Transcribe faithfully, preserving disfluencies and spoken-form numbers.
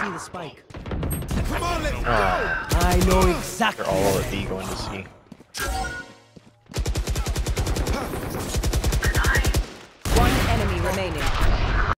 see the spike. Come on, let's go. Ah, I know exactly. they're all at B going to C.